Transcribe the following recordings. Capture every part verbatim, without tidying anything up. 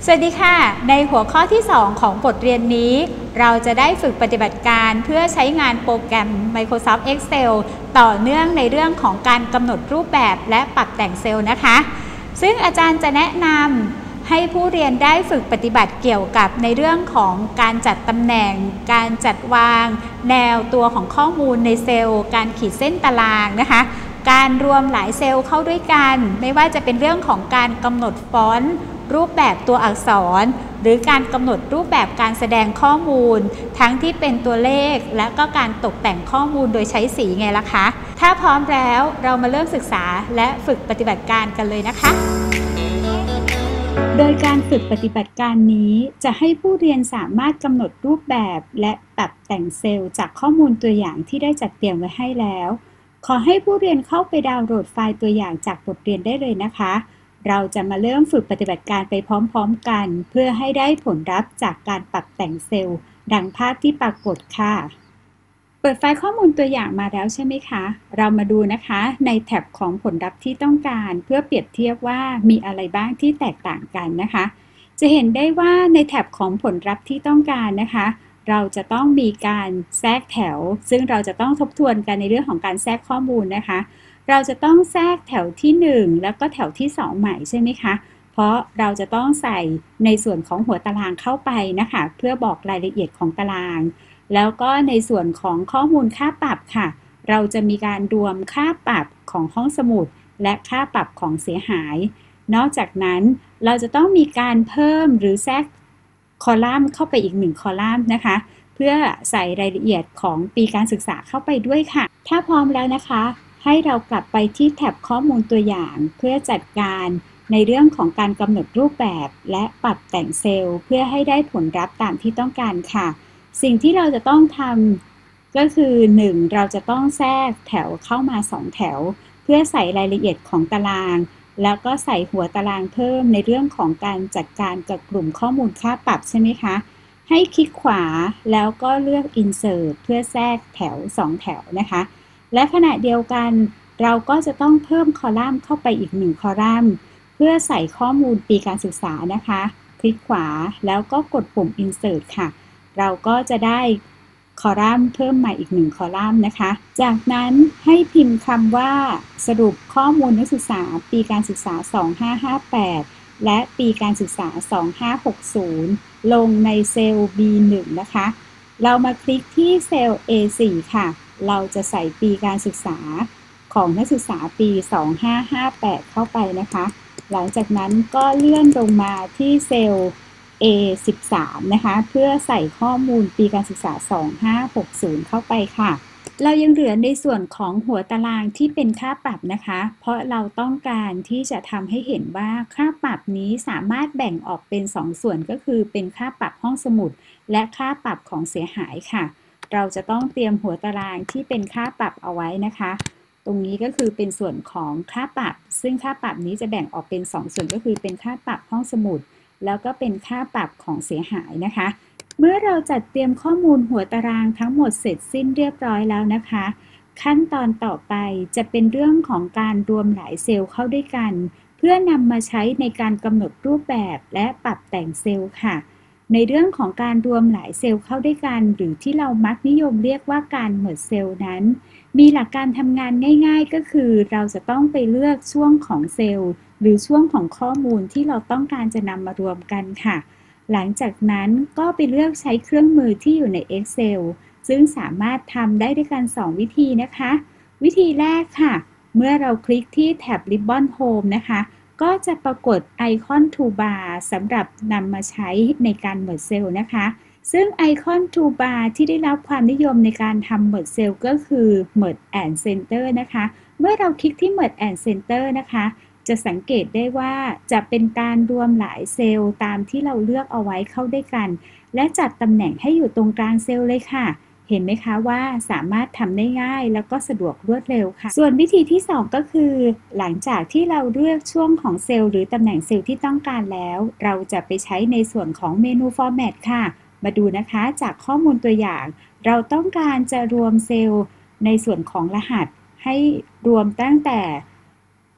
สวัสดีค่ะในหัวข้อที่สองของบทเรียนนี้เราจะได้ฝึกปฏิบัติการเพื่อใช้งานโปรแกรม Microsoft Excel ต่อเนื่องในเรื่องของการกำหนดรูปแบบและปรับแต่งเซลล์นะคะซึ่งอาจารย์จะแนะนำให้ผู้เรียนได้ฝึกปฏิบัติเกี่ยวกับในเรื่องของการจัดตำแหน่งการจัดวางแนวตัวของข้อมูลในเซลล์การขีดเส้นตารางนะคะการรวมหลายเซลล์เข้าด้วยกันไม่ว่าจะเป็นเรื่องของการกำหนดฟอนต์รูปแบบตัวอักษรหรือการกำหนดรูปแบบการแสดงข้อมูลทั้งที่เป็นตัวเลขและก็การตกแต่งข้อมูลโดยใช้สีไงล่ะคะถ้าพร้อมแล้วเรามาเริ่มศึกษาและฝึกปฏิบัติการกันเลยนะคะโดยการฝึกปฏิบัติการนี้จะให้ผู้เรียนสามารถกำหนดรูปแบบและปรับแต่งเซลล์จากข้อมูลตัวอย่างที่ได้จัดเตรียมไว้ให้แล้วขอให้ผู้เรียนเข้าไปดาวน์โหลดไฟล์ตัวอย่างจากบทเรียนได้เลยนะคะเราจะมาเริ่มฝึกปฏิบัติการไปพร้อมๆกันเพื่อให้ได้ผลลัพธ์จากการปรับแต่งเซลล์ดังภาพที่ปรากฏค่ะเปิดไฟล์ข้อมูลตัวอย่างมาแล้วใช่ไหมคะเรามาดูนะคะในแท็บของผลลัพธ์ที่ต้องการเพื่อเปรียบเทียบว่ามีอะไรบ้างที่แตกต่างกันนะคะจะเห็นได้ว่าในแท็บของผลลัพธ์ที่ต้องการนะคะเราจะต้องมีการแทรกแถวซึ่งเราจะต้องทบทวนกันในเรื่องของการแทรกข้อมูลนะคะเราจะต้องแทรกแถวที่หนึ่งแล้วก็แถวที่สองใหม่ใช่ไหมคะเพราะเราจะต้องใส่ในส่วนของหัวตารางเข้าไปนะคะเพื่อบอกรายละเอียดของตารางแล้วก็ในส่วนของข้อมูลค่าปรับค่ะเราจะมีการรวมค่าปรับของห้องสมุดและค่าปรับของเสียหายนอกจากนั้นเราจะต้องมีการเพิ่มหรือแทรกคอลัมน์เข้าไปอีกหนึ่งคอลัมน์นะคะเพื่อใส่รายละเอียดของปีการศึกษาเข้าไปด้วยค่ะถ้าพร้อมแล้วนะคะให้เรากลับไปที่แท็บข้อมูลตัวอย่างเพื่อจัดการในเรื่องของการกำหนดรูปแบบและปรับแต่งเซลล์เพื่อให้ได้ผลลัพธ์ตามที่ต้องการค่ะสิ่งที่เราจะต้องทำก็คือหนึ่งเราจะต้องแทรกแถวเข้ามาสองแถวเพื่อใส่รายละเอียดของตารางแล้วก็ใส่หัวตารางเพิ่มในเรื่องของการจัดการกับกลุ่มข้อมูลค่าปรับใช่ไหมคะให้คลิกขวาแล้วก็เลือก Insert เพื่อแทรกแถวสองแถวนะคะและขณะเดียวกันเราก็จะต้องเพิ่มคอลัมน์เข้าไปอีกหนึ่งคอลัมน์เพื่อใส่ข้อมูลปีการศึกษานะคะคลิกขวาแล้วก็กดปุ่ม Insert ค่ะเราก็จะได้คอลัมน์เพิ่มใหม่อีกหนึ่งคอลัมน์นะคะจากนั้นให้พิมพ์คำว่าสรุปข้อมูลนักศึกษาปีการศึกษาสองพันห้าร้อยห้าสิบแปดและปีการศึกษาสองพันห้าร้อยหกสิบลงในเซลล์ บี หนึ่ง นะคะเรามาคลิกที่เซลล์ เอ โฟร์ ค่ะเราจะใส่ปีการศึกษาของนักศึกษาปีสองพันห้าร้อยห้าสิบแปดเข้าไปนะคะหลังจากนั้นก็เลื่อนลงมาที่เซลล์ เอ สิบสาม นะคะเพื่อใส่ข้อมูลปีการศึกษาสองพันห้าร้อยหกสิบเข้าไปค่ะเรายังเหลือในส่วนของหัวตารางที่เป็นค่าปรับนะคะเพราะเราต้องการที่จะทำให้เห็นว่าค่าปรับนี้สามารถแบ่งออกเป็นสองส่วนก็คือเป็นค่าปรับห้องสมุดและค่าปรับของเสียหายค่ะเราจะต้องเตรียมหัวตารางที่เป็นค่าปรับเอาไว้นะคะตรงนี้ก็คือเป็นส่วนของค่าปรับซึ่งค่าปรับนี้จะแบ่งออกเป็นสองส่วนก็คือเป็นค่าปรับห้องสมุดแล้วก็เป็นค่าปรับของเสียหายนะคะเมื่อเราจัดเตรียมข้อมูลหัวตารางทั้งหมดเสร็จสิ้นเรียบร้อยแล้วนะคะขั้นตอนต่อไปจะเป็นเรื่องของการรวมหลายเซลล์เข้าด้วยกันเพื่อนำมาใช้ในการกำหนดรูปแบบและปรับแต่งเซลล์ค่ะในเรื่องของการรวมหลายเซลล์เข้าด้วยกันหรือที่เรามักนิยมเรียกว่าการเมิร์จเซลล์นั้นมีหลักการทำงานง่ายๆก็คือเราจะต้องไปเลือกช่วงของเซลล์หรือช่วงของข้อมูลที่เราต้องการจะนำมารวมกันค่ะหลังจากนั้นก็ไปเลือกใช้เครื่องมือที่อยู่ใน Excel ซึ่งสามารถทำได้ด้วยกันสองวิธีนะคะวิธีแรกค่ะเมื่อเราคลิกที่แท็บ Ribbon Home นะคะก็จะปรากฏไอคอน Toolbar สำหรับนำมาใช้ในการ Merge Cell นะคะซึ่งไอคอน Toolbar ที่ได้รับความนิยมในการทำ Merge Cell ก็คือ Merge and Center นะคะเมื่อเราคลิกที่ Merge and Center นะคะจะสังเกตได้ว่าจะเป็นการรวมหลายเซลล์ตามที่เราเลือกเอาไว้เข้าด้วยกันและจัดตำแหน่งให้อยู่ตรงกลางเซลล์เลยค่ะเห็นไหมคะว่าสามารถทำได้ง่ายแล้วก็สะดวกรวดเร็วค่ะส่วนวิธีที่สองก็คือหลังจากที่เราเลือกช่วงของเซลล์หรือตำแหน่งเซลล์ที่ต้องการแล้วเราจะไปใช้ในส่วนของเมนู Format ค่ะมาดูนะคะจากข้อมูลตัวอย่างเราต้องการจะรวมเซลล์ในส่วนของรหัสให้รวมตั้งแต่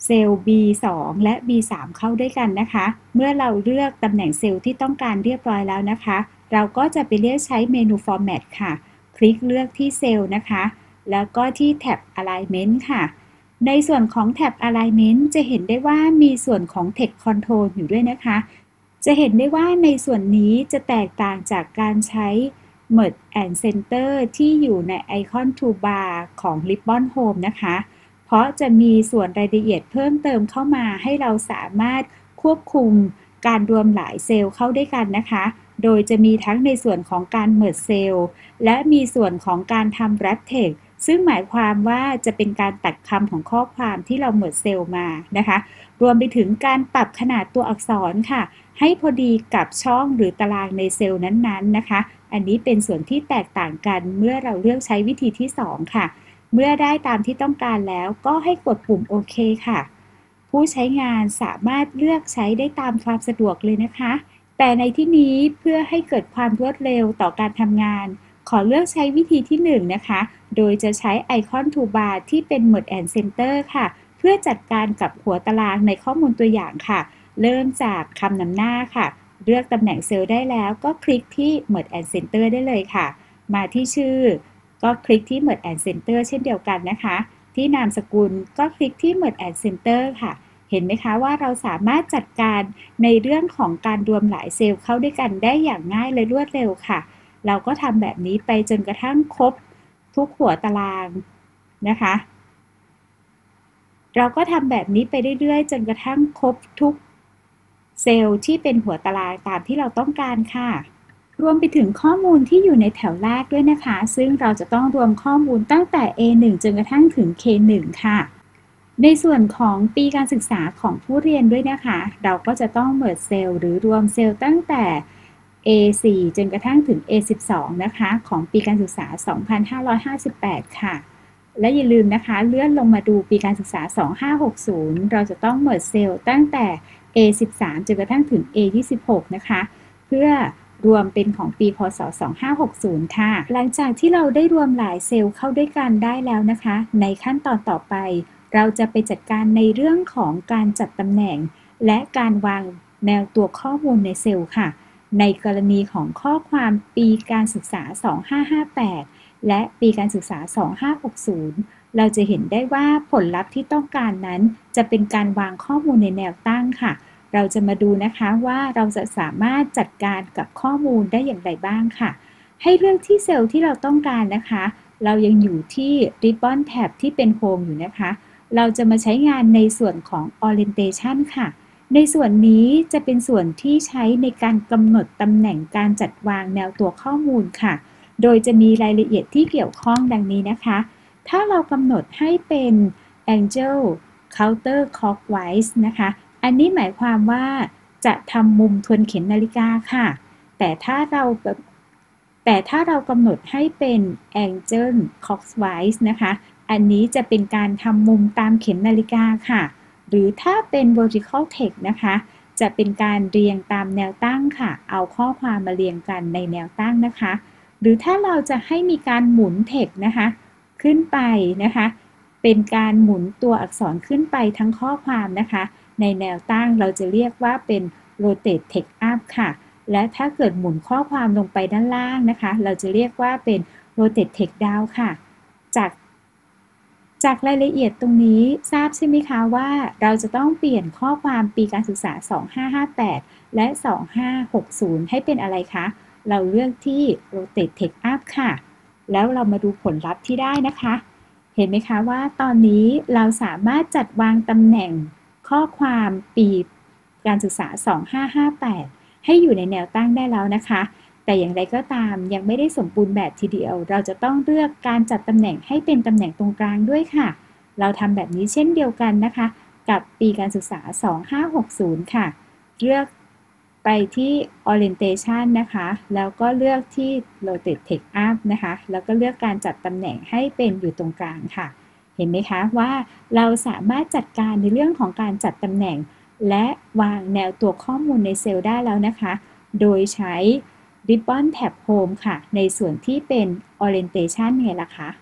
เซลล์ บี สอง และ บี สาม เข้าด้วยกันนะคะเมื่อเราเลือกตำแหน่งเซลล์ที่ต้องการเรียบร้อยแล้วนะคะเราก็จะไปเลือกใช้เมนู Format ค่ะคลิกเลือกที่เซลล์นะคะแล้วก็ที่แท็บ Alignment ค่ะในส่วนของแท็บ Alignment จะเห็นได้ว่ามีส่วนของ Text Control อยู่ด้วยนะคะจะเห็นได้ว่าในส่วนนี้จะแตกต่างจากการใช้ Merge and Center ที่อยู่ในไอคอน Toolbar ของ Ribbon Home นะคะเพราะจะมีส่วนรายละเอียดเพิ่มเติมเข้ามาให้เราสามารถควบคุมการรวมหลายเซลล์เข้าด้วยกันนะคะโดยจะมีทั้งในส่วนของการ Merge เซลล์และมีส่วนของการทำ Wrap Text ซึ่งหมายความว่าจะเป็นการตัดคำของข้อความที่เรา Merge เซลล์มานะคะรวมไปถึงการปรับขนาดตัวอักษรค่ะให้พอดีกับช่องหรือตารางในเซลล์นั้นๆนะคะอันนี้เป็นส่วนที่แตกต่างกันเมื่อเราเลือกใช้วิธีที่สองค่ะเมื่อได้ตามที่ต้องการแล้วก็ให้กดปุ่มโอเคค่ะผู้ใช้งานสามารถเลือกใช้ได้ตามความสะดวกเลยนะคะแต่ในที่นี้เพื่อให้เกิดความรวดเร็วต่อการทำงานขอเลือกใช้วิธีที่หนึ่งนะคะโดยจะใช้ไอคอน Toolbar ที่เป็น Merge and Center ค่ะเพื่อจัดการกับหัวตารางในข้อมูลตัวอย่างค่ะเริ่มจากคำนำหน้าค่ะเลือกตำแหน่งเซลล์ได้แล้วก็คลิกที่ Merge and Center ได้เลยค่ะมาที่ชื่อก็คลิกที่ Merge and Center เช่นเดียวกันนะคะที่นามสกุลก็คลิกที่ Merge and Center ค่ะเห็นไหมคะว่าเราสามารถจัดการในเรื่องของการรวมหลายเซลล์เข้าด้วยกันได้อย่างง่ายและรวดเร็วค่ะเราก็ทำแบบนี้ไปจนกระทั่งครบทุกหัวตารางนะคะเราก็ทำแบบนี้ไปเรื่อยๆจนกระทั่งครบทุกเซลล์ที่เป็นหัวตารางตามที่เราต้องการค่ะรวมไปถึงข้อมูลที่อยู่ในแถวแรกด้วยนะคะซึ่งเราจะต้องรวมข้อมูลตั้งแต่ เอ หนึ่ง จนกระทั่งถึง เค หนึ่ง ค่ะในส่วนของปีการศึกษาของผู้เรียนด้วยนะคะเราก็จะต้อง Merge เซลล์หรือรวมเซลล์ตั้งแต่ เอ สี่ จนกระทั่งถึง เอ สิบสอง นะคะของปีการศึกษา สองพันห้าร้อยห้าสิบแปด ค่ะและอย่าลืมนะคะเลื่อนลงมาดูปีการศึกษา สองพันห้าร้อยหกสิบ เราจะต้อง Merge เซลล์ตั้งแต่ เอ สิบสาม จนกระทั่งถึง เอ ยี่สิบหก นะคะเพื่อรวมเป็นของปีพ.ศ. สองพันห้าร้อยหกสิบ ค่ะหลังจากที่เราได้รวมหลายเซลล์เข้าด้วยกันได้แล้วนะคะในขั้นตอนต่อไปเราจะไปจัดการในเรื่องของการจัดตำแหน่งและการวางแนวตัวข้อมูลในเซลล์ค่ะในกรณีของข้อความปีการศึกษา สองพันห้าร้อยห้าสิบแปด และปีการศึกษา สองพันห้าร้อยหกสิบ เราจะเห็นได้ว่าผลลัพธ์ที่ต้องการนั้นจะเป็นการวางข้อมูลในแนวตั้งค่ะเราจะมาดูนะคะว่าเราจะสามารถจัดการกับข้อมูลได้อย่างไรบ้างค่ะให้เลือกที่เซลล์ที่เราต้องการนะคะเรายังอยู่ที่ Ribbon Tab ที่เป็น Home อยู่นะคะเราจะมาใช้งานในส่วนของ Orientation ค่ะในส่วนนี้จะเป็นส่วนที่ใช้ในการกำหนดตำแหน่งการจัดวางแนวตัวข้อมูลค่ะโดยจะมีรายละเอียดที่เกี่ยวข้องดังนี้นะคะถ้าเรากำหนดให้เป็น Angle Counter Clockwise นะคะอันนี้หมายความว่าจะทำมุมทวนเข็มนาฬิกาค่ะแต่ถ้าเราแต่ถ้าเรากำหนดให้เป็น Angle Clockwise นะคะอันนี้จะเป็นการทำมุมตามเข็มนาฬิกาค่ะหรือถ้าเป็น vertical text นะคะจะเป็นการเรียงตามแนวตั้งค่ะเอาข้อความมาเรียงกันในแนวตั้งนะคะหรือถ้าเราจะให้มีการหมุน text นะคะขึ้นไปนะคะเป็นการหมุนตัวอักษรขึ้นไปทั้งข้อความนะคะในแนวตั้งเราจะเรียกว่าเป็น rotate text up ค่ะและถ้าเกิดหมุนข้อความลงไปด้านล่างนะคะเราจะเรียกว่าเป็น rotate text down ค่ะจากจากรายละเอียดตรงนี้ทราบใช่ไหมคะว่าเราจะต้องเปลี่ยนข้อความปีการศึกษา สองพันห้าร้อยห้าสิบแปด และ สองพันห้าร้อยหกสิบ ให้เป็นอะไรคะเราเลือกที่ rotate text up ค่ะแล้วเรามาดูผลลัพธ์ที่ได้นะคะเห็นไหมคะว่าตอนนี้เราสามารถจัดวางตำแหน่งข้อความปีการศึกษา สองพันห้าร้อยห้าสิบแปด ให้อยู่ในแนวตั้งได้แล้วนะคะแต่อย่างไรก็ตามยังไม่ได้สมบูรณ์แบบทีเดียวเราจะต้องเลือกการจัดตำแหน่งให้เป็นตำแหน่งตรงกลางด้วยค่ะเราทำแบบนี้เช่นเดียวกันนะคะกับปีการศึกษา สองพันห้าร้อยหกสิบ ค่ะเลือกไปที่ Orientation นะคะแล้วก็เลือกที่ Rotate Text Up นะคะแล้วก็เลือกการจัดตำแหน่งให้เป็นอยู่ตรงกลางค่ะเห็นไหมคะว่าเราสามารถจัดการในเรื่องของการจัดตำแหน่งและวางแนวตัวข้อมูลในเซลล์ได้แล้วนะคะโดยใช้ Ribbon Tab Home ค่ะในส่วนที่เป็น Orientation ไงล่ะคะ